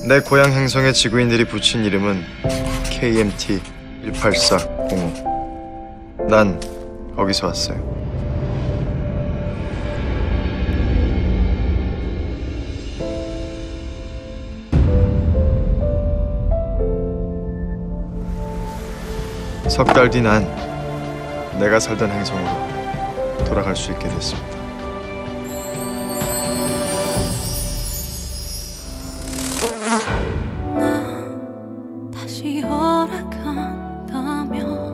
내 고향 행성의 지구인들이 붙인 이름은 KMT 18405. 난 거기서 왔어요. 석 달 뒤 난 내가 살던 행성으로 돌아갈 수 있게 됐습니다. 다시 허락한다면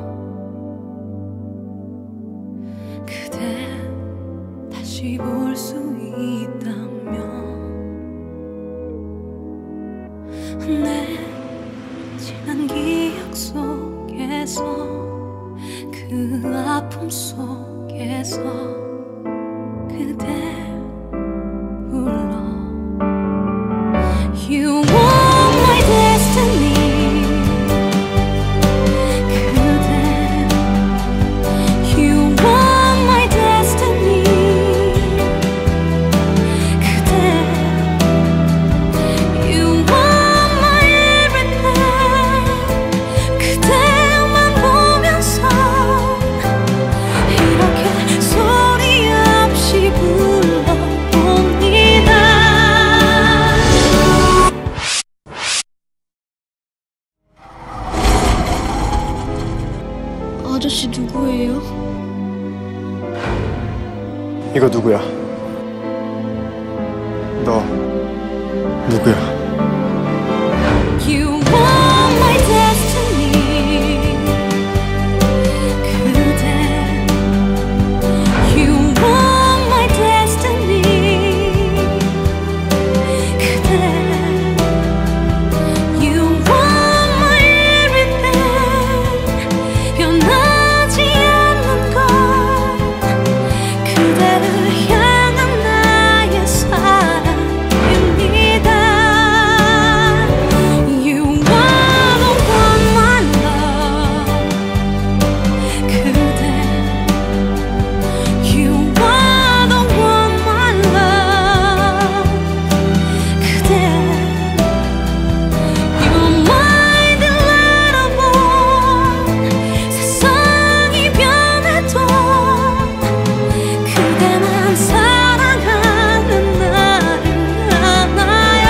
그대 다시 볼 수 있다면 내 지난 기억 속에서 그 아픔 속에서 그대 불러 You are my destiny. 아저씨 누구예요? 이거 누구야? 너 누구야? You are my destiny. 그대 You are my destiny. 그대 You are my everything. 변하지 않는 것 그대를 향한 나의 사랑입니다. You are the one my love. 그대 You are the one my love. 그대 You're my delightable. 세상이 변해도 그대만 사랑하는 나를 알아요.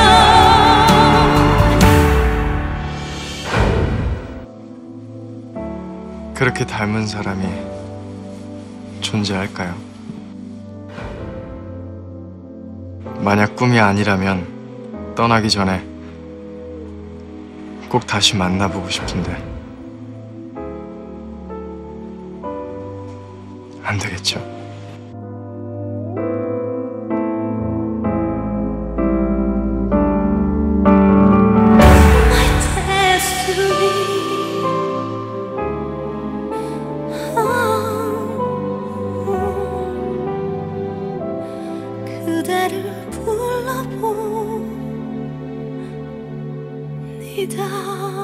그렇게 닮은 사람이 존재할까요? 만약 꿈이 아니라면 떠나기 전에 꼭 다시 만나보고 싶은데 안 되겠죠? My destiny. 그대를 불러봅니다.